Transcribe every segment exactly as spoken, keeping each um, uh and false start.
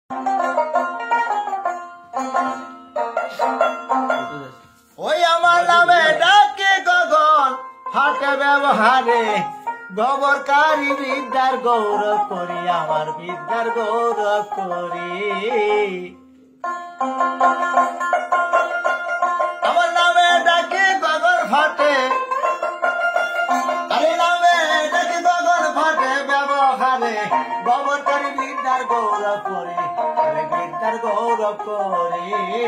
ওই আমার নামে ডাকে গগন ফাটে ব্যবহারে গোবরকারী বিদ্যার গৌরব করি আমার বিদ্যার গৌরব করি আমার নামে ডাকে গগন ফাটে আরে নামে ডাকে গগন ফাটে ব্যবহারে গোবরকারী বিদ্যার গৌরব করি আমি বিদ্যার গৌরব করি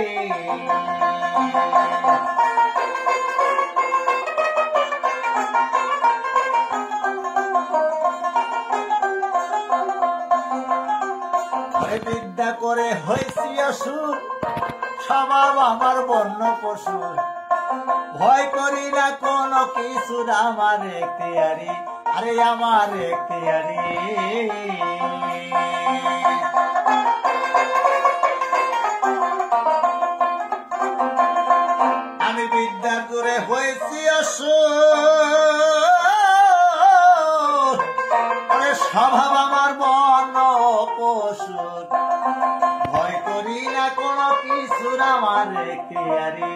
বিদ্যা করে হয়েছি অসুর স্বভাব আমার বন্য পশুর ভয় করি না কোনো কিছু আমার এখতিয়ারি আরে আমার এখতিয়ারি আমি বিদ্যা করে হয়েছি অসুর আরে স্বভাব আমার বন্য পশুর ভয় করি না কোনো কিছুর আমার এখতিয়ারি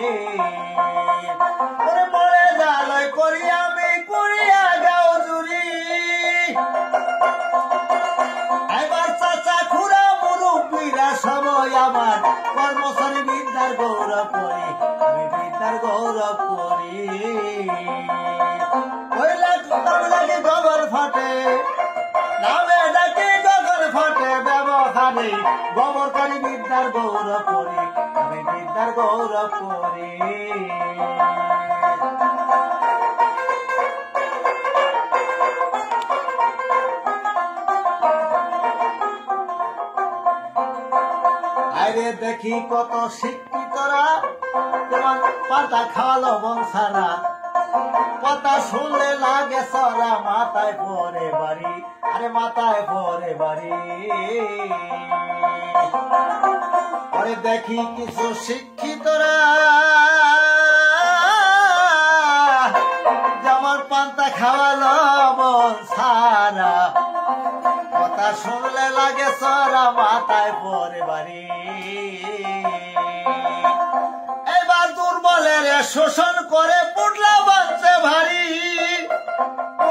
পড়ে জালয় করি আমি করিয়া গাও জুড়ি এবার চাচা খুড়া মুরব্বীরা সবাই আমার কর্মচারী বিদ্যার গৌরব করি আমি বিদ্যার গৌরব করি ওই লাগে গগন ফাটে নামে ডাকে গগন ফাটে ব্যবহারে গোবরকারী বিদ্যার গৌরব করি আমি বিদ্যার গৌরব করি আরে দেখি কত শিক্ষিতরা যেমন পাতা খাওয়ালো বংশারা কথা শুনলে লাগে সরা মাথায় পরে বাড়ি আরে মাথায় পরে বাড়ি পরে দেখি কিছু শিক্ষিতরা যেমন পান্তা খাওয়ালো বংশারা কথা শুনলে লাগে সরা মাথায় পরে বাড়ি এবার দুর্বলের শোষণ করে পুটলা বাঁচছে ভারী